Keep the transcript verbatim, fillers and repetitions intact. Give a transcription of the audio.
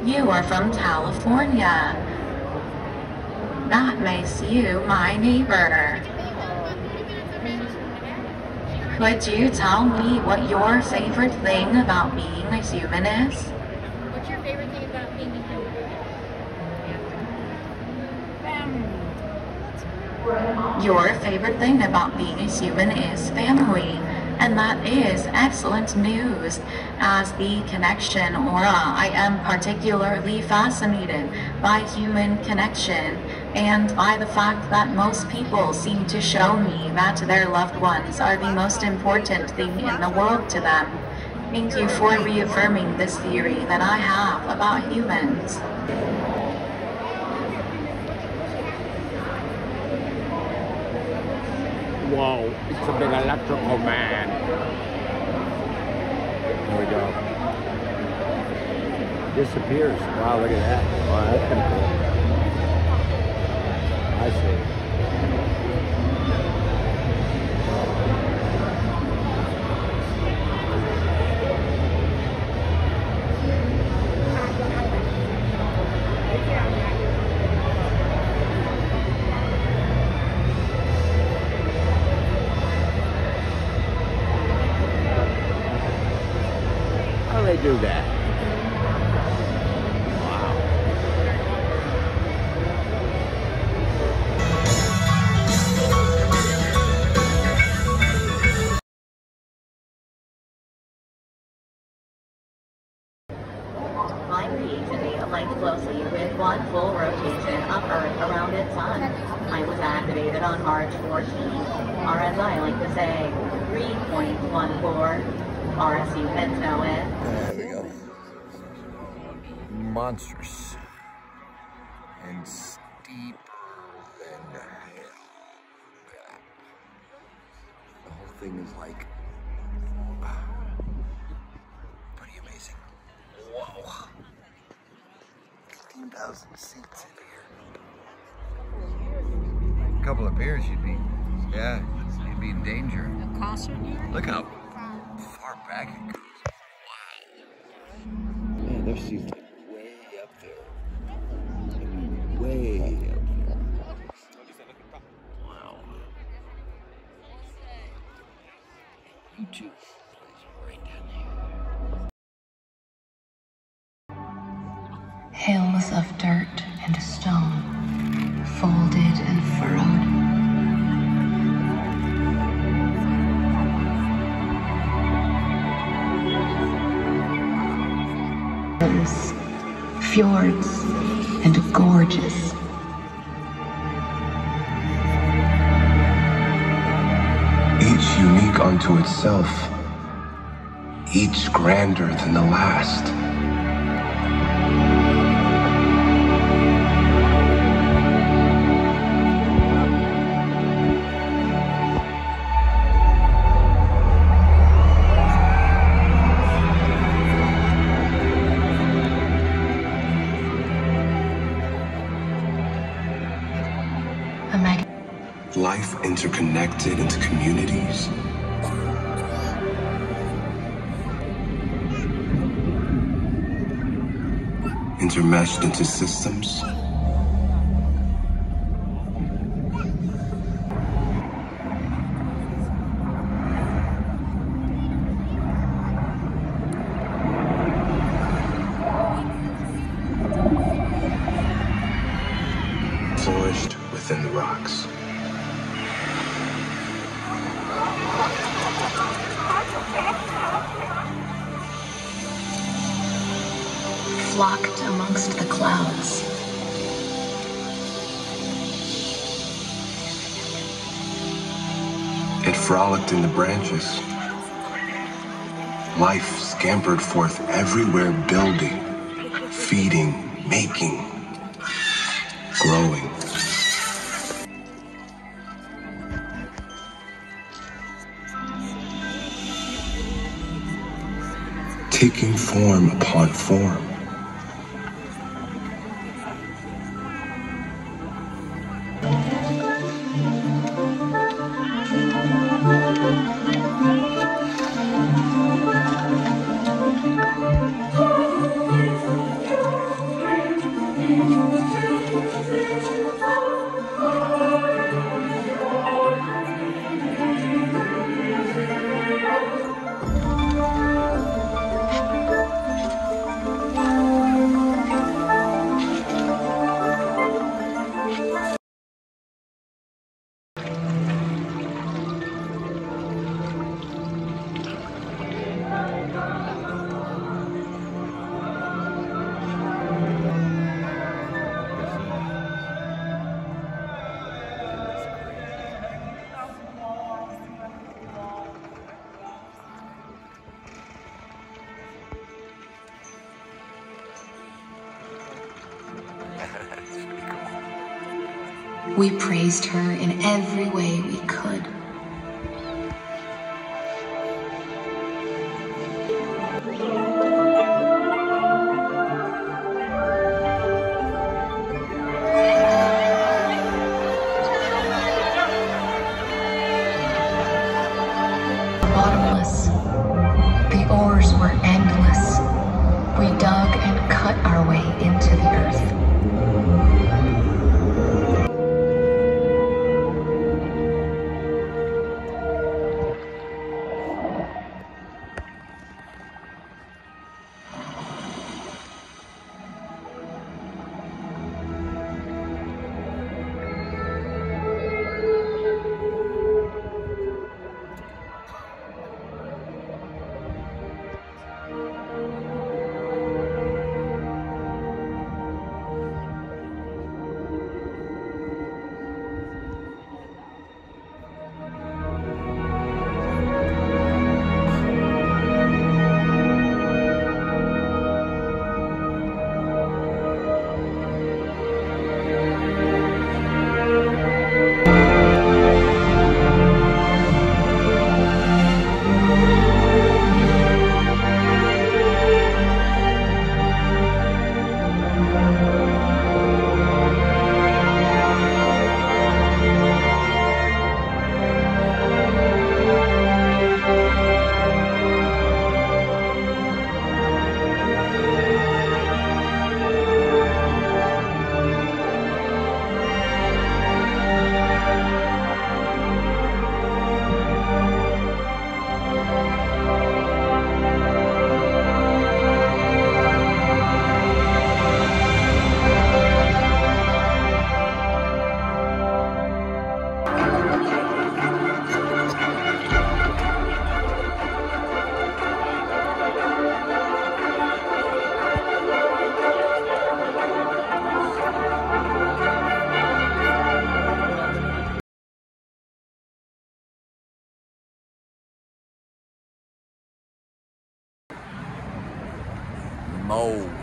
You are from California. That makes you my neighbor. Could you tell me what your favorite thing about being a human is? What's your favorite thing about being a human? Your favorite thing about being a human is family. And that is excellent news. As the connection aura, I am particularly fascinated by human connection and by the fact that most people seem to show me that their loved ones are the most important thing in the world to them. Thank you for reaffirming this theory that I have about humans. Whoa, it's a big electrical man. There we go. Disappears. Wow, look at that. Wow, that's kind of cool. I see. How do they do that? Line P to date aligned closely with one full rotation of Earth around its sun. I was activated on March fourteenth, or as I like to say, three point one four, or as you kids know it. There we go. Monstrous. And steeper than hell. The whole thing is like pretty amazing. Whoa. fifteen thousand seats in here. A couple of beers, you'd be, yeah, you'd be in danger. Look how far back it goes. Wow. Man, their seats like way up there. I mean, way up there. Wow. YouTube plays right down there. Hills of dirt and stone, folded and furrowed. Fjords and gorges. Each unique unto itself, each grander than the last. Life interconnected into communities. Intermeshed into systems. Flourished within the rocks. Flocked amongst the clouds. It frolicked in the branches. Life scampered forth everywhere, building, feeding, making, growing. Taking form upon form. We praised her in every way we could. Bottomless. The oars were endless. We dug and cut our way into the earth. Mold.